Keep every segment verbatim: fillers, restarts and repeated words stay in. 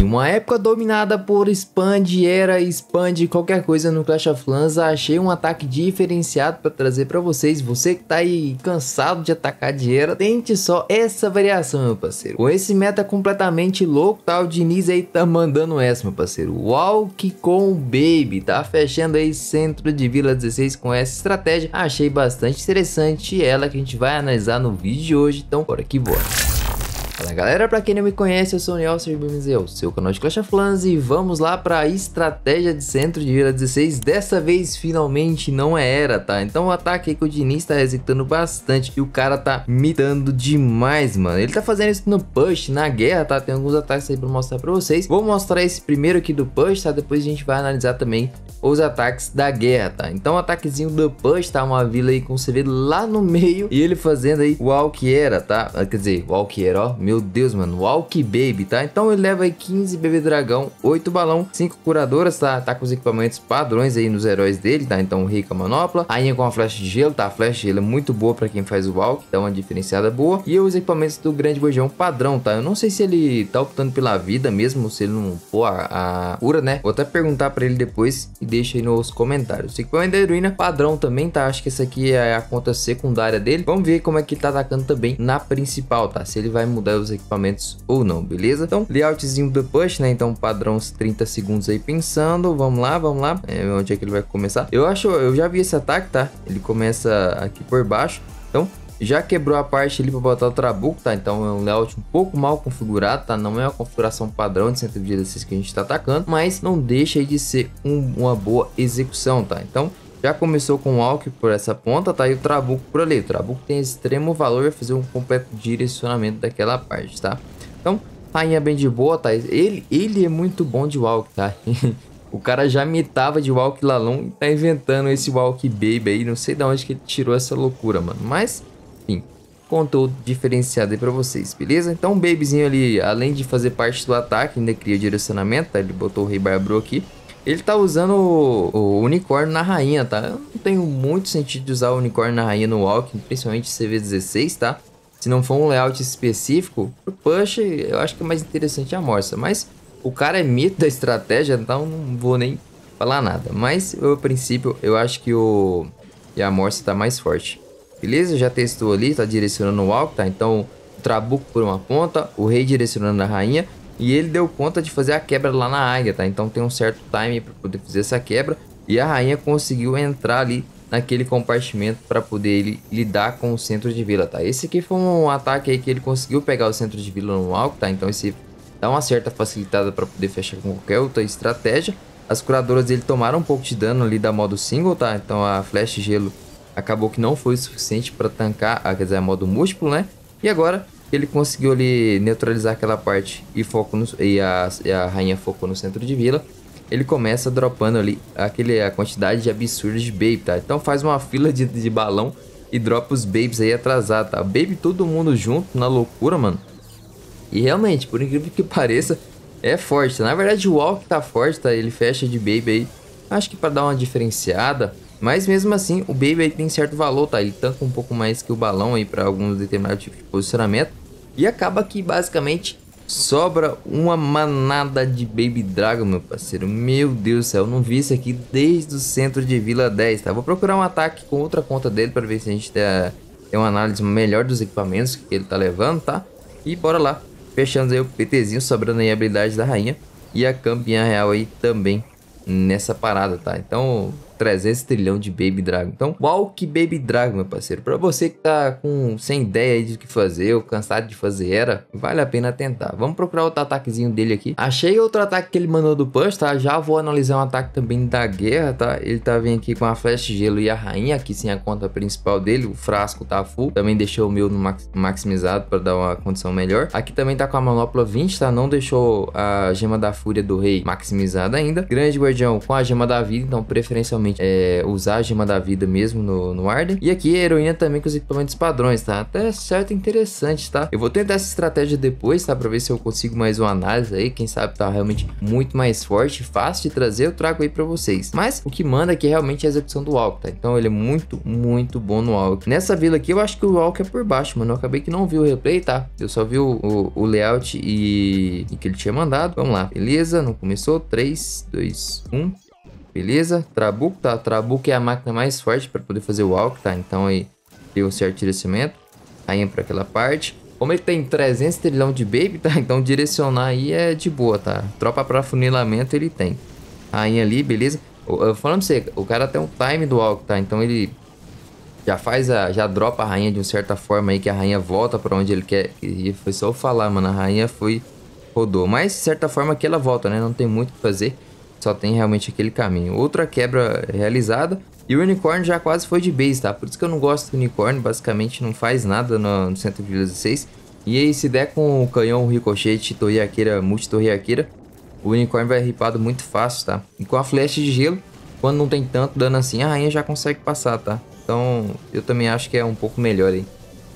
Em uma época dominada por Expand, Era, Expand, qualquer coisa no Clash of Clans, achei um ataque diferenciado para trazer para vocês. Você que tá aí cansado de atacar de Era, tente só essa variação, meu parceiro. Com esse meta completamente louco, tá? O Diniz aí tá mandando essa, meu parceiro. Walk com o Baby, tá? Fechando aí centro de Vila dezesseis com essa estratégia. Achei bastante interessante ela, que a gente vai analisar no vídeo de hoje. Então, bora que bora. Fala galera, pra quem não me conhece, eu sou o Niel, seja bem-vindo ao seu canal de Clash of Clans e vamos lá pra estratégia de centro de Vila dezesseis. Dessa vez finalmente não é Era, tá? Então o ataque aí que o Diniz tá executando bastante e o cara tá mitando demais, mano. Ele tá fazendo isso no push, na guerra, tá? Tem alguns ataques aí pra mostrar pra vocês. Vou mostrar esse primeiro aqui do push, tá? Depois a gente vai analisar também os ataques da guerra, tá? Então o ataquezinho do push, tá? Uma vila aí com C V lá no meio e ele fazendo aí o Walk Era, tá? Quer dizer, Walk Era, ó. Meu Deus, mano, Walk Baby, tá? Então ele leva aí quinze bebê dragão, oito balão, cinco curadoras, tá? Tá com os equipamentos padrões aí nos heróis dele, tá? Então Rei com a manopla, rainha com a flecha de gelo, tá? A flecha de gelo é muito boa pra quem faz o Walk, dá uma diferenciada boa. E os equipamentos do grande guardião padrão, tá? Eu não sei se ele tá optando pela vida mesmo, se ele não for a, a cura, né? Vou até perguntar pra ele depois e deixa aí nos comentários. O equipamento da heroína padrão também, tá? Acho que essa aqui é a conta secundária dele. Vamos ver como é que ele tá atacando também na principal, tá? Se ele vai mudar os equipamentos ou não, beleza? Então, layoutzinho do push, né? Então, padrão uns trinta segundos aí pensando. Vamos lá, vamos lá. É, onde é que ele vai começar? Eu acho, eu já vi esse ataque, tá? Ele começa aqui por baixo. Então, já quebrou a parte ali para botar o trabuco, tá? Então, é um layout um pouco mal configurado, tá? Não é uma configuração padrão de centro de Vila dezesseis que a gente tá atacando, mas não deixa aí de ser um, uma boa execução, tá? Então, já começou com o Walk por essa ponta, tá? E o Trabuco por ali. O Trabuco tem extremo valor, vai fazer um completo direcionamento daquela parte, tá? Então, rainha bem de boa, tá? Ele, ele é muito bom de Walk, tá? O cara já mitava de Walk Lalon e tá inventando esse Walk Baby aí. Não sei de onde que ele tirou essa loucura, mano. Mas, enfim, conteúdo diferenciado aí pra vocês, beleza? Então, o Babyzinho ali, além de fazer parte do ataque, ainda cria direcionamento, tá? Ele botou o Rei Barbro aqui. Ele tá usando o, o unicórnio na rainha, tá? Eu não tenho muito sentido de usar o unicórnio na rainha no Walk, principalmente C V dezesseis, tá? Se não for um layout específico, pro push, eu acho que é mais interessante a Morsa. Mas o cara é mito da estratégia, então não vou nem falar nada. Mas, eu, a princípio, eu acho que o e a Morsa tá mais forte. Beleza? Já testou ali, tá direcionando o Walk, tá? Então, o Trabuco por uma ponta, o Rei direcionando a rainha. E ele deu conta de fazer a quebra lá na águia, tá? Então tem um certo time para poder fazer essa quebra. E a rainha conseguiu entrar ali naquele compartimento para poder ele lidar com o centro de vila, tá? Esse aqui foi um ataque aí que ele conseguiu pegar o centro de vila no alto, tá? Então esse dá uma certa facilitada para poder fechar com qualquer outra estratégia. As curadoras dele tomaram um pouco de dano ali da modo single, tá? Então a flecha de gelo acabou que não foi o suficiente para tancar, ah, quer dizer, a modo múltiplo, né? E agora ele conseguiu ali neutralizar aquela parte e, foco no, e, a, e a rainha focou no centro de vila. Ele começa dropando ali aquele, a quantidade de absurda de baby, tá? Então faz uma fila de, de balão e dropa os babies aí atrasado, tá? Baby todo mundo junto na loucura, mano. E realmente, por incrível que pareça, é forte, tá? Na verdade o Walk tá forte, tá? Ele fecha de baby aí, acho que para dar uma diferenciada. Mas mesmo assim, o Baby aí tem certo valor, tá? Ele tanca um pouco mais que o balão aí para alguns determinados tipos de posicionamento. E acaba que basicamente sobra uma manada de Baby Dragon, meu parceiro. Meu Deus do céu, eu não vi isso aqui desde o centro de Vila dez, tá? Vou procurar um ataque com outra conta dele para ver se a gente tem, tem uma análise melhor dos equipamentos que ele tá levando, tá? E bora lá, fechando aí o PTzinho, sobrando aí a habilidade da rainha. E a campeã real aí também nessa parada, tá? Então, trezentos trilhão de Baby Dragon. Então, Walk Baby Dragon, meu parceiro. Pra você que tá com sem ideia aí de o que fazer, ou cansado de fazer Era, vale a pena tentar. Vamos procurar outro ataquezinho dele aqui. Achei outro ataque que ele mandou do push, tá? Já vou analisar um ataque também da guerra, tá? Ele tá vindo aqui com a flecha de gelo e a rainha, aqui sim a conta principal dele. O frasco tá full. Também deixou o meu no max maximizado pra dar uma condição melhor. Aqui também tá com a manopla vinte, tá? Não deixou a gema da fúria do rei maximizada ainda. Grande guardião com a gema da vida, então preferencialmente realmente é, usar a gema da vida mesmo no, no Arden. E aqui a heroína também com os equipamentos padrões, tá? Até certo interessante, tá? Eu vou tentar essa estratégia depois, tá? Pra ver se eu consigo mais uma análise aí. Quem sabe tá realmente muito mais forte, fácil de trazer, eu trago aí pra vocês. Mas o que manda aqui realmente é a execução do Walk, tá? Então ele é muito, muito bom no Walk. Nessa vila aqui eu acho que o Walk é por baixo, mano. Eu acabei que não vi o replay, tá? Eu só vi o, o, o layout e, e que ele tinha mandado. Vamos lá, beleza? Não começou? três, dois, um. Beleza? Trabuco, tá? Trabuco é a máquina mais forte para poder fazer o Walk, tá? Então aí deu um certo direcionamento. Rainha para aquela parte. Como ele tem trezentos trilhão de baby, tá? Então direcionar aí é de boa, tá? Tropa para funilamento ele tem. Rainha ali, beleza? Eu, falando pra você, o cara tem um time do Walk, tá? Então ele já faz a... já dropa a rainha de uma certa forma aí, que a rainha volta para onde ele quer. E foi só eu falar, mano. A rainha foi... rodou. Mas de certa forma que ela volta, né? Não tem muito o que fazer. Só tem realmente aquele caminho. Outra quebra realizada. E o unicórnio já quase foi de base, tá? Por isso que eu não gosto do unicórnio. Basicamente não faz nada no, no cento vírgula dezesseis. E aí se der com o canhão ricochete, torre arqueira, multi-torre arqueira, o unicórnio vai ripado muito fácil, tá? E com a flecha de gelo, quando não tem tanto dano assim, a rainha já consegue passar, tá? Então eu também acho que é um pouco melhor aí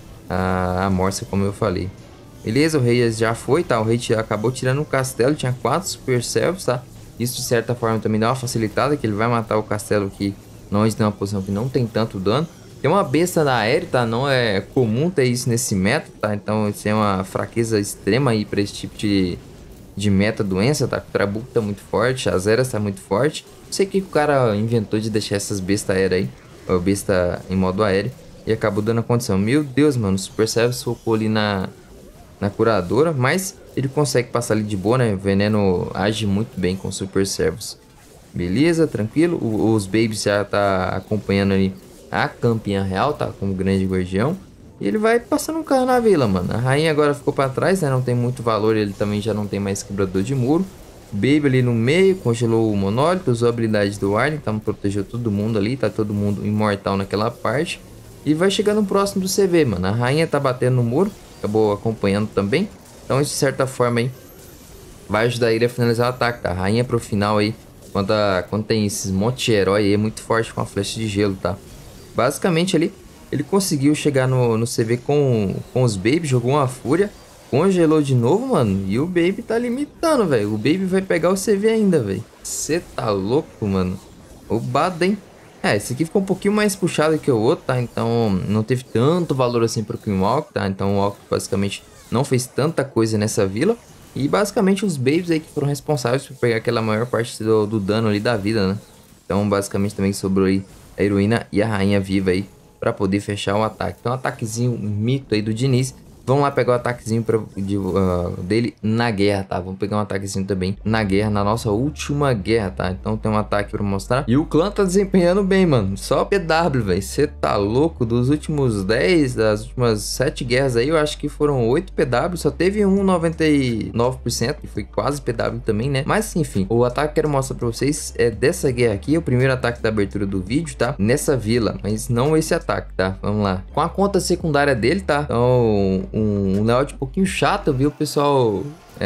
a, a morsa, como eu falei. Beleza, o rei já foi, tá? O rei acabou tirando o castelo, tinha quatro super servos, tá? Isso de certa forma também dá uma facilitada, que ele vai matar o castelo aqui, onde tem uma posição que não tem tanto dano. Tem uma besta na aérea, tá? Não é comum ter isso nesse meta, tá? Então isso é uma fraqueza extrema aí pra esse tipo de, de meta doença, tá? O Trabuco tá muito forte, a Zeras tá muito forte. Não sei o que o cara inventou de deixar essas bestas aéreas aí, ou besta em modo aéreo, e acabou dando a condição. Meu Deus, mano, o Super Servus focou ali na... na curadora, mas ele consegue passar ali de boa, né? O veneno age muito bem com Super Servos. Beleza, tranquilo. O, os babies já tá acompanhando ali a campeã real, tá? Como grande guardião. E ele vai passando um carro na vila, mano. A rainha agora ficou pra trás, né? Não tem muito valor, ele também já não tem mais quebrador de muro. Baby ali no meio, congelou o monólito, usou a habilidade do Arden, então protegeu todo mundo ali, tá todo mundo imortal naquela parte. E vai chegando próximo do C V, mano. A rainha tá batendo no muro, acabou acompanhando também. Então, de certa forma aí, vai ajudar ele a finalizar o ataque, tá? A rainha pro final aí, quando, a, quando tem esses monte de herói aí, é muito forte com a flecha de gelo, tá? Basicamente ali, ele conseguiu chegar no, no C V com, com os babies, jogou uma fúria, congelou de novo, mano. E o baby tá limitando, velho. O baby vai pegar o C V ainda, velho. Você tá louco, mano. Roubado, hein? É, esse aqui ficou um pouquinho mais puxado que o outro, tá? Então não teve tanto valor assim pro Queen Walk, tá? Então o Walk basicamente não fez tanta coisa nessa vila. E basicamente os babies aí que foram responsáveis por pegar aquela maior parte do, do dano ali da vida, né? Então basicamente também sobrou aí a heroína e a rainha viva aí pra poder fechar o ataque. Então um ataquezinho mito aí do Diniz. Vamos lá pegar o ataquezinho pra, de, uh, dele na guerra, tá? Vamos pegar um ataquezinho também na guerra, na nossa última guerra, tá? Então tem um ataque pra mostrar. E o clã tá desempenhando bem, mano. Só P W, velho. Você tá louco? Dos últimos dez, das últimas sete guerras aí, eu acho que foram oito P W. Só teve um noventa e nove por cento, que foi quase P W também, né? Mas enfim, o ataque que eu quero mostrar pra vocês é dessa guerra aqui. É o primeiro ataque da abertura do vídeo, tá? Nessa vila, mas não esse ataque, tá? Vamos lá. Com a conta secundária dele, tá? Então... um layout um pouquinho chato, viu, pessoal?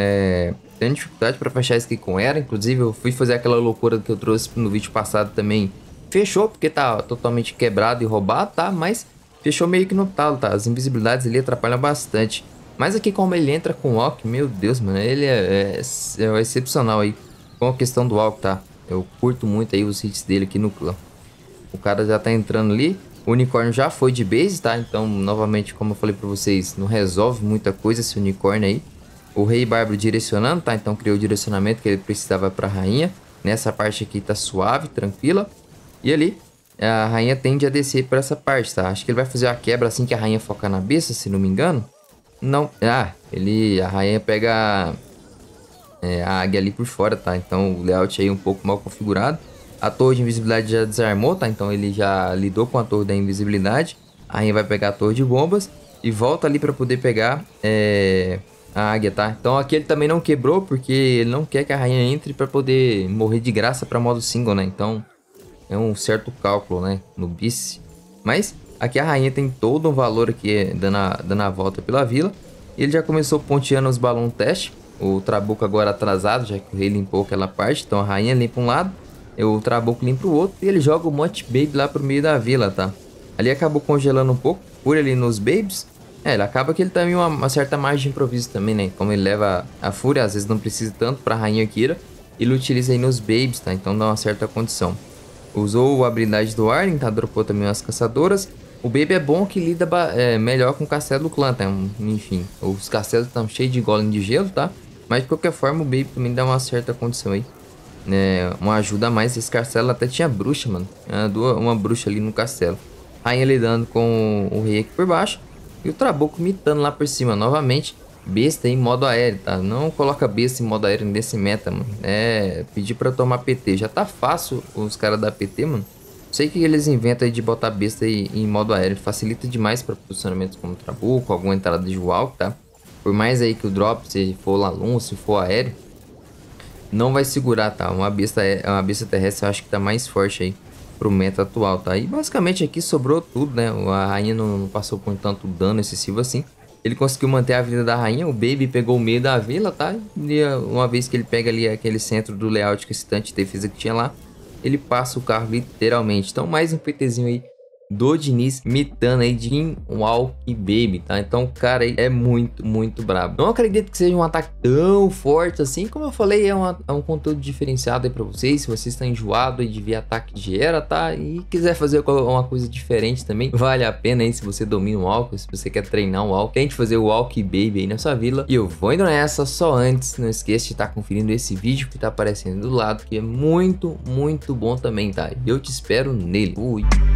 É, tendo dificuldade para fechar isso aqui com era. Inclusive, eu fui fazer aquela loucura que eu trouxe no vídeo passado também. Fechou, porque tá totalmente quebrado e roubado, tá? Mas fechou meio que no talo, tá? As invisibilidades ali atrapalham bastante. Mas aqui, como ele entra com o Walk, meu Deus, mano, ele é, é, é excepcional aí com a questão do Walk, tá? Eu curto muito aí os hits dele aqui no clã. O cara já tá entrando ali. O unicórnio já foi de base, tá? Então, novamente, como eu falei pra vocês, não resolve muita coisa esse unicórnio aí. O rei bárbaro direcionando, tá? Então, criou o direcionamento que ele precisava pra rainha. Nessa parte aqui tá suave, tranquila. E ali, a rainha tende a descer pra essa parte, tá? Acho que ele vai fazer a quebra assim que a rainha focar na besta, se não me engano. Não. Ah, ele... a rainha pega é, a águia ali por fora, tá? Então, o layout aí um pouco mal configurado. A torre de invisibilidade já desarmou, tá? Então ele já lidou com a torre da invisibilidade. A rainha vai pegar a torre de bombas e volta ali para poder pegar é, a águia, tá? Então aqui ele também não quebrou porque ele não quer que a rainha entre para poder morrer de graça para modo single, né? Então é um certo cálculo, né? No vice. Mas aqui a rainha tem todo um valor aqui dando a, dando a volta pela vila. Ele já começou ponteando os balões teste. O Trabuco agora atrasado, já que o rei limpou aquela parte. Então a rainha limpa um lado. o Trabuco pro outro e ele joga o monte de baby lá pro meio da vila, tá? Ali acabou congelando um pouco, por ali nos babies. É, ele acaba que ele tem uma, uma certa margem de improviso também, né? Como ele leva a fúria, às vezes não precisa tanto pra Rainha Kira. Ele utiliza aí nos babies, tá? Então dá uma certa condição. Usou a habilidade do Arlen, tá? Dropou também umas caçadoras. O baby é bom que lida é, melhor com o castelo do clã, tá? Enfim, os castelos estão cheios de golem de gelo, tá? Mas de qualquer forma o baby também dá uma certa condição aí. É, uma ajuda a mais. Esse castelo até tinha bruxa, mano. Uma, uma bruxa ali no castelo. Rainha lidando com o rei aqui por baixo. E o Trabuco mitando lá por cima novamente. Besta em modo aéreo, tá? Não coloca besta em modo aéreo nesse meta, mano. É pedir pra tomar P T. Já tá fácil os caras da P T, mano. Sei que eles inventam aí de botar besta aí em modo aéreo. Facilita demais para posicionamentos como Trabuco, alguma entrada de walk, tá? Por mais aí que o drop, se for Lalum, se for aéreo, não vai segurar, tá? Uma besta, uma besta terrestre eu acho que tá mais forte aí pro meta atual, tá? E basicamente aqui sobrou tudo, né? A rainha não, não passou por tanto dano excessivo assim. Ele conseguiu manter a vida da rainha, o baby pegou o meio da vila, tá? E uma vez que ele pega ali aquele centro do layout que esse tanque de defesa que tinha lá, ele passa o carro literalmente. Então mais um PTzinho aí do Diniz mitando aí de Walk e Baby, tá? Então o cara aí é muito, muito brabo. Não acredito que seja um ataque tão forte assim. Como eu falei, é, uma, é um conteúdo diferenciado aí pra vocês. Se vocês estão enjoados aí de ver ataque de era, tá? E quiser fazer uma coisa diferente também, vale a pena aí se você domina o Walk, se você quer treinar um Walk. Tente fazer o Walk e Baby aí na sua vila. E eu vou indo nessa, só antes, não esqueça de estar conferindo esse vídeo que tá aparecendo do lado, que é muito, muito bom também, tá? Eu te espero nele. Fui!